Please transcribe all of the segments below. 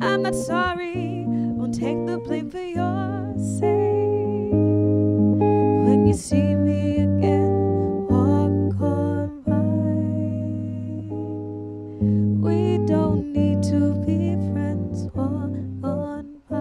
I'm not sorry, won't take the blame for your sake. When you see me again, walk on by. We don't need to be friends, walk on by.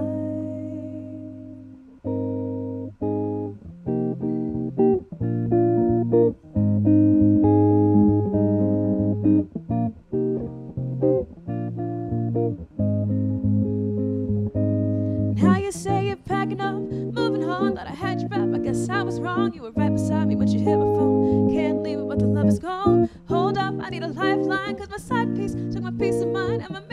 Now you say you're packing up, moving home, thought I had your back, I guess I was wrong. You were right beside me, but you hit my phone. Can't leave it, but the love is gone. Hold up, I need a lifeline, cause my side piece took my peace of mind and my